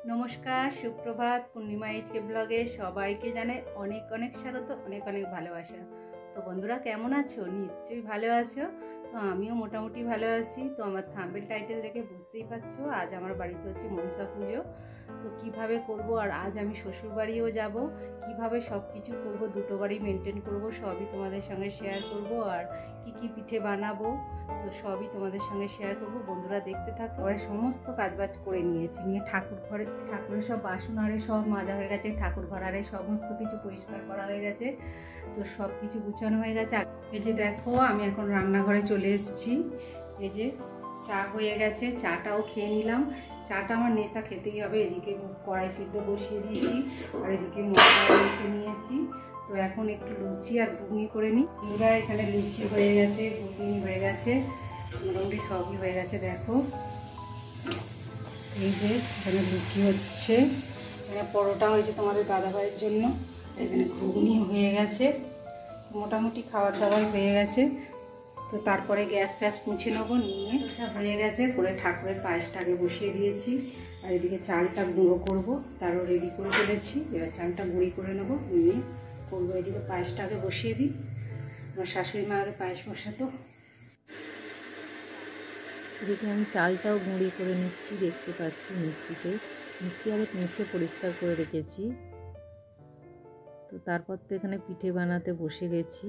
নমস্কার, সুপ্রভাত। পূর্ণিমা এইচকে ব্লগে সবাইকে জানাই অনেক অনেক স্বাগত, অনেক অনেক ভালোবাসা। তো বন্ধুরা কেমন আছো? নিশ্চয়ই ভালো আছো। তো আমিও মোটামুটি ভালো আছি। তো আমার থাম্বনেল টাইটেল দেখে বুঝতেই পারছো আজ আমার বাড়িতে হচ্ছে মনসা পুজো। তো কিভাবে করব, আর আজ আমি শ্বশুর বাড়িও যাব, কিভাবে সব কিছু করবো, দুটো বাড়ি মেনটেন করব, সবই তোমাদের সঙ্গে শেয়ার করব। আর কি পিঠে বানাবো তো সবই তোমাদের সঙ্গে শেয়ার করব। বন্ধুরা দেখতে থাকো। ঘরে সমস্ত কাজবাজ করে নিয়েছি, নিয়ে ঠাকুরের সব বাসন আরে সব মাজা হয়ে গেছে, ঠাকুর ঘর আরে সমস্ত কিছু পরিষ্কার করা হয়ে গেছে। তো সব কিছু গুছানো হয়ে গেছে। এই যে দেখো, আমি এখন রান্নাঘরে চলে এসেছি। এই যে চা হয়ে গেছে, চাটাও খেয়ে নিলাম। চাটা আমার নেশা, খেতেই হবে। এদিকে কড়াই সিদ্ধ বসিয়ে দিয়েছি, আর এদিকে মশলা রেখে নিয়েছি। তো এখন একটু লুচি আর ঘুগনি করে নিই। বন্ধুরা এখানে লুচি হয়ে গেছে, ঘুগনি হয়ে গেছে, মোটামুটি সবই হয়ে গেছে। দেখো এই যে এখানে লুচি হচ্ছে, এখানে পরোটা হয়েছে তোমাদের দাদাভাইয়ের জন্য, এখানে ঘুগনি হয়ে গেছে। মোটামুটি খাবার দাবার হয়ে গেছে। তো তারপরে গ্যাস ফ্যাস মুছে নেবো, নিয়ে হয়ে গেছে করে ঠাকুরের পায়েসটা আগে বসিয়ে দিয়েছি। আর এদিকে চালটা গুঁড়ো করবো, তারও রেডি করে ফেলেছি। এবার চালটা গুঁড়ি করে নেবো, নিয়ে করবো। এদিকে পায়েসটা আগে বসিয়ে দিই। আমার শাশুড়ি মা আগে পায়েস বসাতো। এদিকে আমি চালটাও গুঁড়ি করে নিচ্ছি, দেখতে পাচ্ছি মিক্সি আরে মুছে পরিষ্কার করে রেখেছি। তো তারপর তো এখানে পিঠে বানাতে বসে গেছি।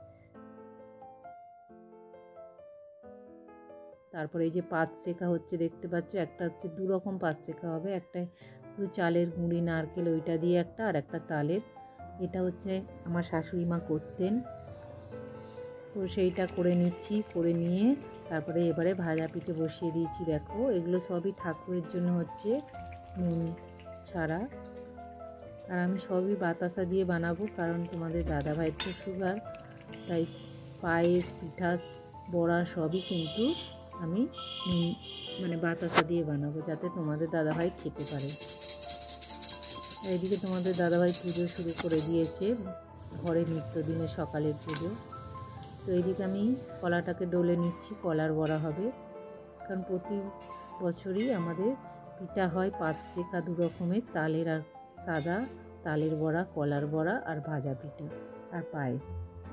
তারপরে এই যে পাত শেখা হচ্ছে, দেখতে পাচ্ছ, একটা হচ্ছে দু রকম পাত শেখা হবে, একটা শুধু চালের গুঁড়ি নারকেল ওইটা দিয়ে একটা, আর একটা তালের। এটা হচ্ছে আমার শাশুড়ি মা করতেন, তো সেইটা করে নিচ্ছি। করে নিয়ে তারপরে এবারে ভাজা পিঠে বসিয়ে দিয়েছি। দেখো এগুলো সবই ঠাকুরের জন্য হচ্ছে নুন ছাড়া, আর আমি সবই বাতাসা দিয়ে বানাবো, কারণ তোমাদের দাদাভাইয়ের তো সুগার, তাই পায়েস পিঠা বড়া সবই কিন্তু আমি মানে বাতাসা দিয়ে বানাবো, যাতে তোমাদের দাদাভাই খেতে পারে। এইদিকে তোমাদের দাদাভাই পুজো শুরু করে দিয়েছে, ঘরে নিত্যদিনের সকালের পুজো। তো এইদিকে আমি কলাটাকে ডলে নিচ্ছি, কলার বড়া হবে, কারণ প্রতি বছরই আমাদের পিঠা হয় পাত শেখা দু রকমের, তালের আর সাদা। তালের বড়া, কলার বড়া, আর ভাজা পিঠা আর পায়েস।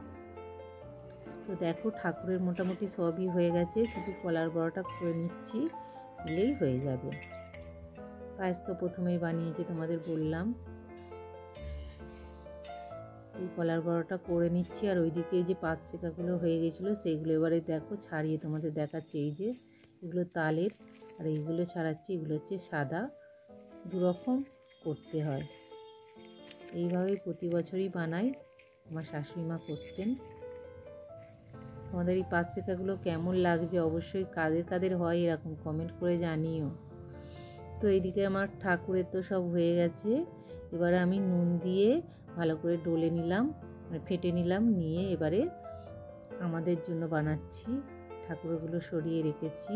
তো দেখো ঠাকুরের মোটামুটি সবই হয়ে গেছে, শুধু কলার বড়াটা করে নিচ্ছি, দিলেই হয়ে যাবে। পায়েস তো প্রথমেই বানিয়েছি, তোমাদের বললাম। এই কলার বড়াটা করে নিচ্ছি, আর ওইদিকে যে পাত শেখাগুলো হয়ে গেছিলো সেইগুলো এবারে দেখো ছাড়িয়ে তোমাদের দেখাচ্ছি। এই যে এগুলো তালের, আর এইগুলো ছাড়াচ্ছি, এগুলো হচ্ছে সাদা। দু রকম করতে হয়, এইভাবেই প্রতি বছরই বানাই, আমার শাশুড়ি মা করতেন। তোমাদের এই পাত শেখাগুলো কেমন লাগছে অবশ্যই কাদের কাদের হয় এরকম কমেন্ট করে জানিও। তো এইদিকে আমার ঠাকুরের তো সব হয়ে গেছে, এবারে আমি নুন দিয়ে ভালো করে ডলে নিলাম, মানে ফেটে নিলাম, নিয়ে এবারে আমাদের জন্য বানাচ্ছি। ঠাকুরগুলো সরিয়ে রেখেছি।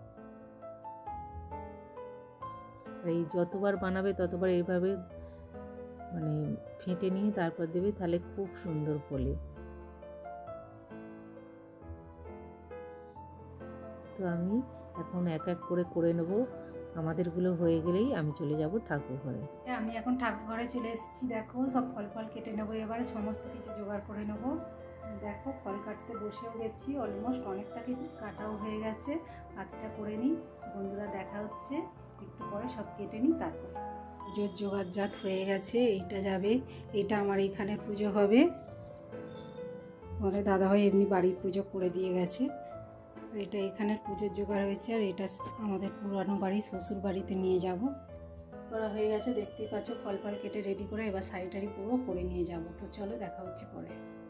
এই যতবার বানাবে ততবার এইভাবে মানে ফেটে নিয়ে তারপর দেবে, তাহলে খুব সুন্দর ফলে। তো আমি এখন এক এক করে নেব, আমাদেরগুলো হয়ে গেলেই আমি চলে যাব ঠাকুর ঘরে। আমি এখন ঠাকুর ঘরে চলে এসেছি। দেখো সব ফল কেটে নেবো, এবারে সমস্ত কিছু জোগাড় করে নেবো। দেখো ফল কাটতে বসেও গেছি, অলমোস্ট অনেকটা কিন্তু কাটাও হয়ে গেছে। হাতটা করে নিই। বন্ধুরা দেখা হচ্ছে একটু পরে, সব কেটে নিই তারপর। পুজোর জোগাড়জাত হয়ে গেছে, এইটা যাবে, এটা আমার এইখানে পুজো হবে। আমাদের দাদাভাই এমনি বাড়ির পুজো করে দিয়ে গেছে। এটা এখানের পুজোর জোগাড় হয়েছে, আর এটা আমাদের পুরানো বাড়ি শ্বশুর বাড়িতে নিয়ে যাব। করা হয়ে গেছে, দেখতেই পাচ্ছ। ফল কেটে রেডি করে এবার শাড়ি পুরো পরে নিয়ে যাব। তো চলো দেখা হচ্ছে পরে।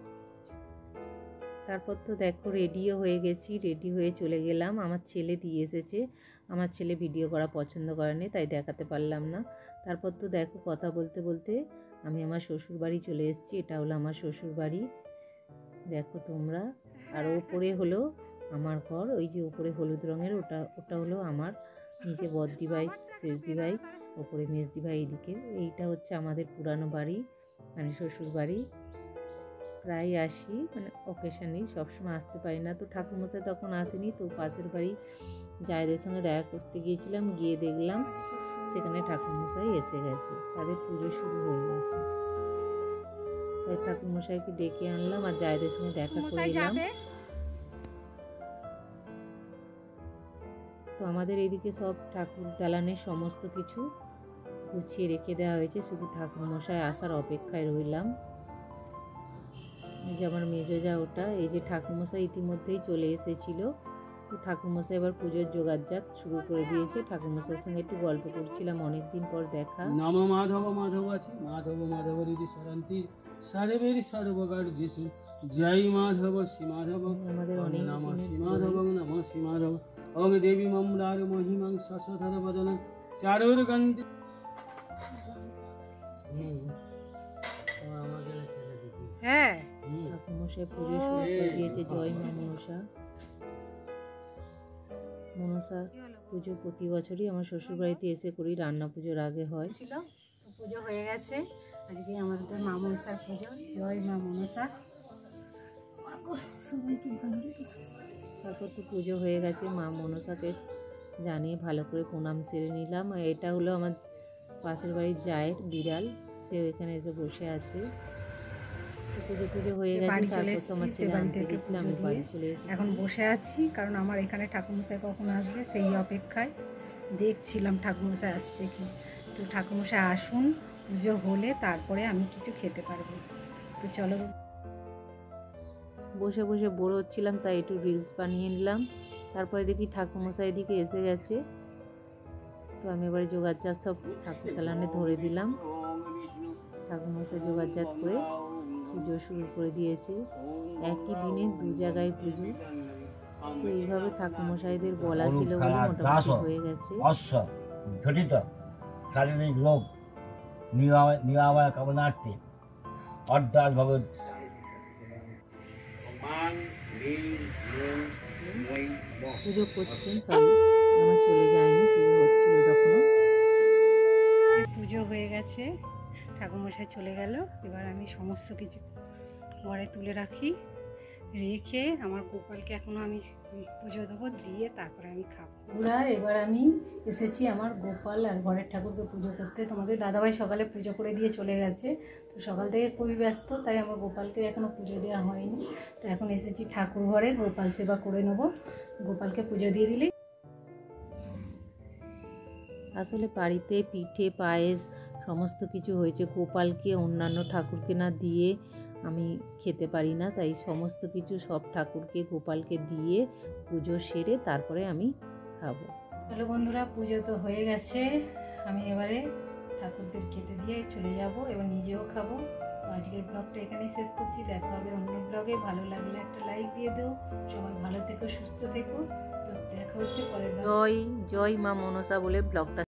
তারপর তো দেখো রেডিও হয়ে গেছি, রেডি হয়ে চলে গেলাম। আমার ছেলে দিয়ে এসেছে, আমার ছেলে ভিডিও করা পছন্দ করেনি, তাই দেখাতে পারলাম না। তারপর তো দেখো কথা বলতে বলতে আমি আমার শ্বশুর বাড়ি চলে এসেছি। এটা হলো আমার শ্বশুর বাড়ি, দেখো তোমরা। আর ওপরে হলো আমার ঘর, ওই যে উপরে হলুদ রঙের ওটা হলো আমার নিচে বদ্দি ভাই, সেজদি ভাই, ওপরে মেজদি ভাই। এইদিকে এইটা হচ্ছে আমাদের পুরানো বাড়ি, মানে শ্বশুর বাড়ি। প্রায় আসি, মানে অকেশানি, সবসময় আসতে পারি না। তো ঠাকুরমশাই তখন আসেনি, তো পাশের বাড়ি জায়দের সঙ্গে দেখা করতে গিয়েছিলাম, গিয়ে দেখলাম সেখানে ঠাকুরমশাই এসে গেছে, তাদের পুজো শুরু হয়ে গেছে। তাই ঠাকুরমশাইকে ডেকে আনলাম আর জায়েদের সঙ্গে দেখা করে এলাম। তো আমাদের এদিকে সব ঠাকুর দালানের সমস্ত কিছু গুছিয়ে রেখে দেওয়া হয়েছে, শুধু ঠাকুরমশাই আসার অপেক্ষায় রইলাম। এই যে আমার মেজো যা ওটা, এই যে ঠাকুরমশাই ইতিমধ্যেই চলে এসেছিল। তো ঠাকুরমশাই এবার পুজোর জোগাড়জাত শুরু করে দিয়েছে। ঠাকুরমশাইয়ের সঙ্গে একটু গল্প করছিলাম, অনেকদিন পর দেখা। নম মাধব মাধব আছে মাধব মাধব রীতি সরন্তি সর্বের সর্বকার যিশু জয় মাধব শ্রী মাধব আমাদের অনেক নম দিনের শ্রী মাধব নম শ্রী মাধব ওং দেবী মমরার মহিমাং শশধর বদন চারুর গন্ধি হ্যাঁ, ঠাকুরমশাই পুজো শুরু করে দিয়েছে। জয় মা মনসা। মনসা পুজো প্রতি বছরই আমার শ্বশুর বাড়িতে এসে করি, রান্না পুজোর আগে হয়। ছিল তো পুজো হয়ে গেছে। আজকে আমাদের মা মনসার পুজো। জয় মা মনসা। সবাইকে ভালো রেখেছে। তারপর তো পুজো হয়ে গেছে, মা মনসাকে জানিয়ে ভালো করে প্রণাম সেরে নিলাম। আর এটা হলো আমার পাশের বাড়ির জায়ের বিড়াল, সে এখানে এসে বসে আছে। তো পুজো হয়ে গেছে, তারপর তো আমার ছেলে আনতে গেছিল, আমি বাড়ি চলে এসেছি। এখন বসে আছি, কারণ আমার এখানে ঠাকুরমশাই কখন আসবে সেই অপেক্ষায় দেখছিলাম ঠাকুরমশাই আসছে কি। তো ঠাকুরমশাই আসুন, পুজো হলে তারপরে আমি কিছু খেতে পারবো। তো চলো, বসে বসে বোর হচ্ছিলাম, তাই একটু রিলস বানিয়ে নিলাম। তারপরে দেখি ঠাকুরমশাই এদিকে এসে গেছে। তো আমি এবারে জোগাড়জাত সব ঠাকুর দালানে ধরে দিলাম। ঠাকুরমশাই জোগাড়জাত করে পুজো শুরু করে দিয়েছে। একই দিনে দু জায়গায় পুজো। তো এইভাবে ঠাকুরমশাইদের বলা ছিল বলে মোটামুটি হয়ে গেছে। অশ্ব ঘটিত শারীরিক রোগ নিরাময় কামনার্থে অর্ধাৎ ভগৎ পুজো করছেন সবই, আমার চলে যায়নি, পুজো হচ্ছিল তখনও। পুজো হয়ে গেছে, ঠাকুরমশাই চলে গেল। এবার আমি সমস্ত কিছু ঘরে তুলে রাখি, রেখে আমার গোপালকে এখনও আমি পুজো দেবো, দিয়ে তারপরে আমি খাবো। পুরার এবার আমি এসেছি আমার গোপাল আর ঘরের ঠাকুরকে পুজো করতে। তোমাদের দাদাভাই সকালে পুজো করে দিয়ে চলে গেছে, তো সকাল থেকে খুবই ব্যস্ত, তাই আমার গোপালকে এখনও পুজো দেওয়া হয়নি। তো এখন এসেছি ঠাকুর ঘরে, গোপাল সেবা করে নেবো। গোপালকে পুজো দিয়ে দিলেই। আসলে বাড়িতে পিঠে পায়েস সমস্ত কিছু হয়েছে, গোপালকে অন্যান্য ঠাকুরকে না দিয়ে আমি খেতে পারি না, তাই সমস্ত কিছু সব ঠাকুরকে গোপালকে দিয়ে পুজো সেরে তারপরে আমি খাবো। চলো বন্ধুরা, পুজো তো হয়ে গেছে, আমি এবারে ঠাকুরদের খেতে দিয়ে চলে যাব, এবার নিজেও খাবো। তো আজকের ব্লগটা এখানেই শেষ করছি, দেখা হবে অন্য ব্লগে। ভালো লাগলে একটা লাইক দিয়ে দেও। সবাই ভালো থেকো, সুস্থ থেকো। তো দেখা হচ্ছে পরের ব্লগে। জয় জয় মা মনসা বলে ব্লগটা